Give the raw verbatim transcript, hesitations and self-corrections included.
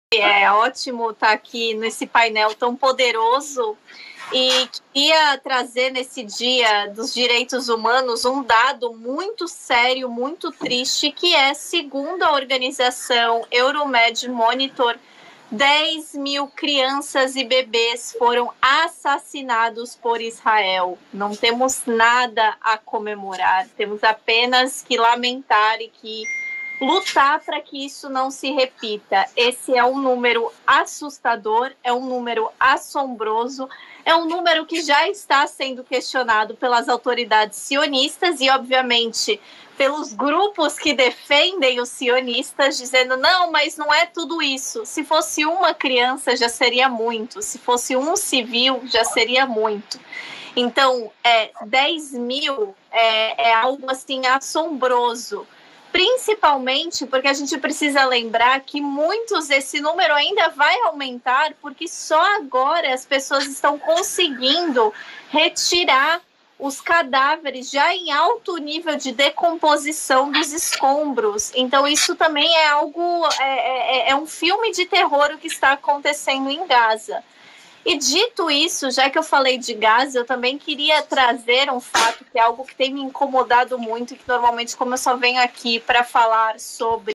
É ótimo estar aqui nesse painel tão poderoso e queria trazer nesse dia dos direitos humanos um dado muito sério, muito triste, que é, segundo a organização Euromed Monitor, dez mil crianças e bebês foram assassinados por Israel. Não temos nada a comemorar, temos apenas que lamentar e que lutar para que isso não se repita. Esse é um número assustador, é um número assombroso, é um número que já está sendo questionado pelas autoridades sionistas e, obviamente, pelos grupos que defendem os sionistas, dizendo, não, mas não é tudo isso. Se fosse uma criança, já seria muito. Se fosse um civil, já seria muito. Então, é, dez mil é, é algo assim assombroso. Principalmente porque a gente precisa lembrar que muitos, esse número ainda vai aumentar, porque só agora as pessoas estão conseguindo retirar os cadáveres já em alto nível de decomposição dos escombros. Então isso também é algo, é, é, é um filme de terror o que está acontecendo em Gaza. E dito isso, já que eu falei de Gaza, eu também queria trazer um fato que é algo que tem me incomodado muito e que normalmente, como eu só venho aqui para falar sobre